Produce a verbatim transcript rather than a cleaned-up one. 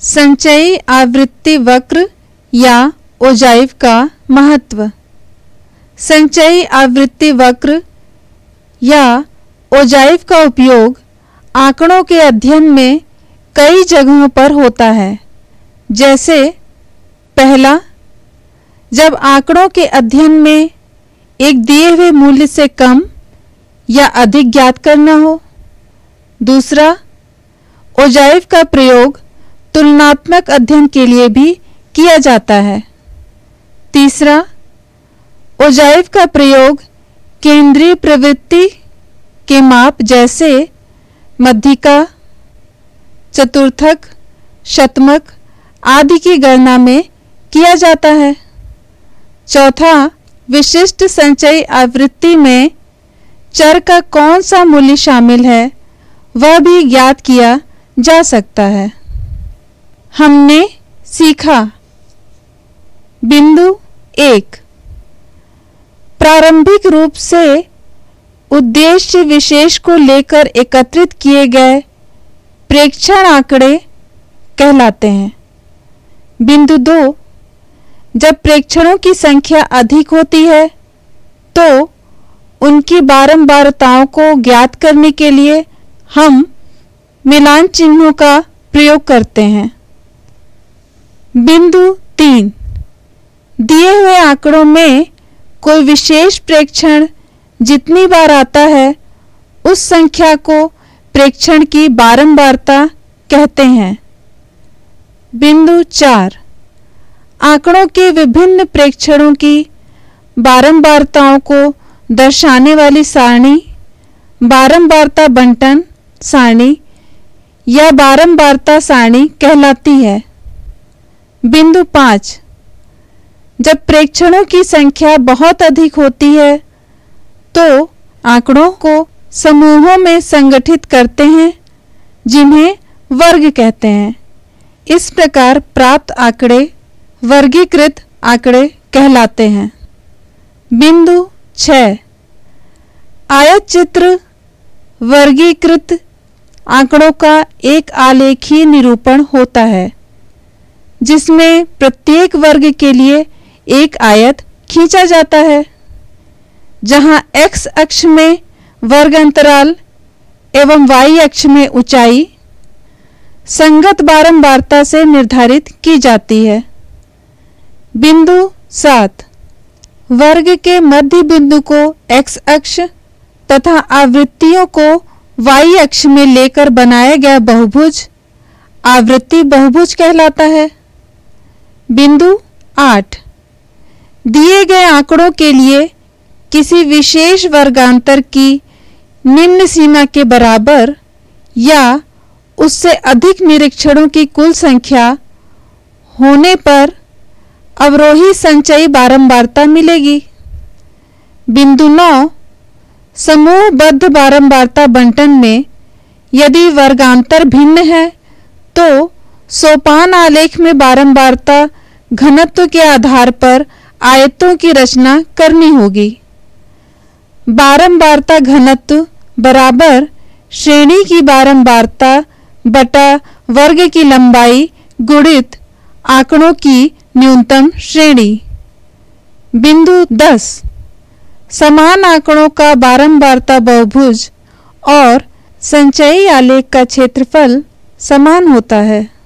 संचयी आवृत्ति वक्र या ओजाइव का महत्व। संचयी आवृत्ति वक्र या ओजाइव का उपयोग आंकड़ों के अध्ययन में कई जगहों पर होता है। जैसे पहला, जब आंकड़ों के अध्ययन में एक दिए हुए मूल्य से कम या अधिक ज्ञात करना हो। दूसरा, ओजाइव का प्रयोग तुलनात्मक अध्ययन के लिए भी किया जाता है। तीसरा, ओजाइव का प्रयोग केंद्रीय प्रवृत्ति के माप जैसे मध्यिका, चतुर्थक, शतमक आदि की गणना में किया जाता है। चौथा, विशिष्ट संचयी आवृत्ति में चर का कौन सा मूल्य शामिल है वह भी ज्ञात किया जा सकता है। हमने सीखा। बिंदु एक, प्रारंभिक रूप से उद्देश्य विशेष को लेकर एकत्रित किए गए प्रेक्षण आंकड़े कहलाते हैं। बिंदु दो, जब प्रेक्षणों की संख्या अधिक होती है तो उनकी बारंबारताओं को ज्ञात करने के लिए हम मिलान चिन्हों का प्रयोग करते हैं। बिंदु तीन, दिए हुए आंकड़ों में कोई विशेष प्रेक्षण जितनी बार आता है उस संख्या को प्रेक्षण की बारंबारता कहते हैं। बिंदु चार, आंकड़ों के विभिन्न प्रेक्षणों की बारंबारताओं को दर्शाने वाली सारणी बारंबारता बंटन सारणी या बारंबारता सारणी कहलाती है। बिंदु पाँच, जब प्रेक्षणों की संख्या बहुत अधिक होती है तो आंकड़ों को समूहों में संगठित करते हैं जिन्हें वर्ग कहते हैं। इस प्रकार प्राप्त आंकड़े वर्गीकृत आंकड़े कहलाते हैं। बिंदु छः, आयत चित्र वर्गीकृत आंकड़ों का एक आलेखीय निरूपण होता है जिसमें प्रत्येक वर्ग के लिए एक आयत खींचा जाता है जहां x अक्ष में वर्ग अंतराल एवं y अक्ष में ऊंचाई संगत बारंबारता से निर्धारित की जाती है। बिंदु सात, वर्ग के मध्य बिंदु को x अक्ष तथा आवृत्तियों को y अक्ष में लेकर बनाया गया बहुभुज आवृत्ति बहुभुज कहलाता है। बिंदु आठ, दिए गए आंकड़ों के लिए किसी विशेष वर्गांतर की निम्न सीमा के बराबर या उससे अधिक निरीक्षणों की कुल संख्या होने पर अवरोही संचयी बारंबारता मिलेगी। बिंदु नौ, समूहबद्ध बारंबारता बंटन में यदि वर्गांतर भिन्न है तो सोपान आलेख में बारंबारता घनत्व के आधार पर आयतों की रचना करनी होगी। बारंबारता घनत्व बराबर श्रेणी की बारंबारता बटा वर्ग की लंबाई गुणित आंकड़ों की न्यूनतम श्रेणी। बिंदु दस, समान आंकड़ों का बारंबारता बहुभुज और संचयी आलेख का क्षेत्रफल समान होता है।